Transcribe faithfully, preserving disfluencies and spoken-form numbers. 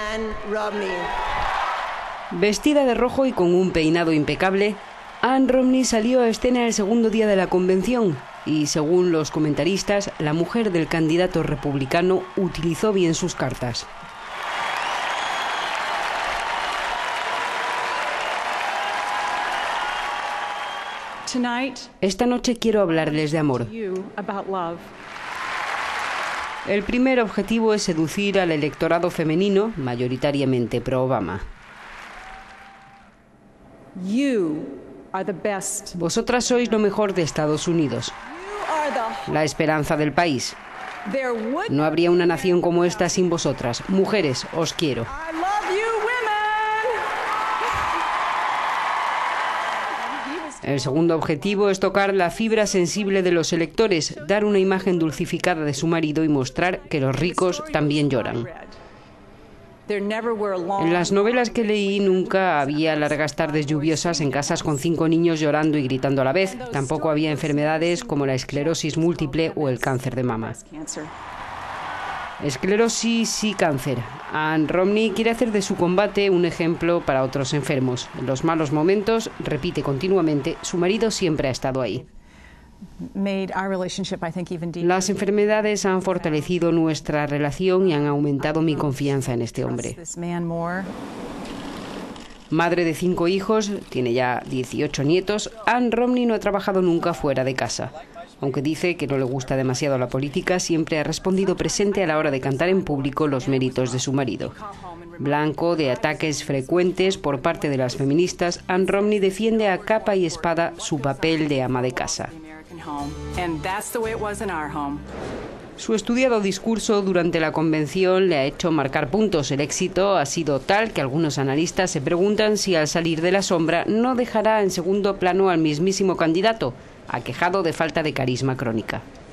Ann Romney. Vestida de rojo y con un peinado impecable, Ann Romney salió a escena el segundo día de la convención y, según los comentaristas, la mujer del candidato republicano utilizó bien sus cartas. Esta noche quiero hablarles de amor. El primer objetivo es seducir al electorado femenino, mayoritariamente pro-Obama. Vosotras sois lo mejor de Estados Unidos, la esperanza del país. No habría una nación como esta sin vosotras. Mujeres, os quiero. El segundo objetivo es tocar la fibra sensible de los electores, dar una imagen dulcificada de su marido y mostrar que los ricos también lloran. En las novelas que leí nunca había largas tardes lluviosas en casas con cinco niños llorando y gritando a la vez. Tampoco había enfermedades como la esclerosis múltiple o el cáncer de mama. Esclerosis y cáncer. Ann Romney quiere hacer de su combate un ejemplo para otros enfermos. En los malos momentos, repite continuamente, su marido siempre ha estado ahí. Las enfermedades han fortalecido nuestra relación y han aumentado mi confianza en este hombre. Madre de cinco hijos, tiene ya dieciocho nietos, Ann Romney no ha trabajado nunca fuera de casa. Aunque dice que no le gusta demasiado la política, siempre ha respondido presente a la hora de cantar en público los méritos de su marido. Blanco de ataques frecuentes por parte de las feministas, Ann Romney defiende a capa y espada su papel de ama de casa. Su estudiado discurso durante la convención le ha hecho marcar puntos. El éxito ha sido tal que algunos analistas se preguntan si al salir de la sombra no dejará en segundo plano al mismísimo candidato, aquejado de falta de carisma crónica.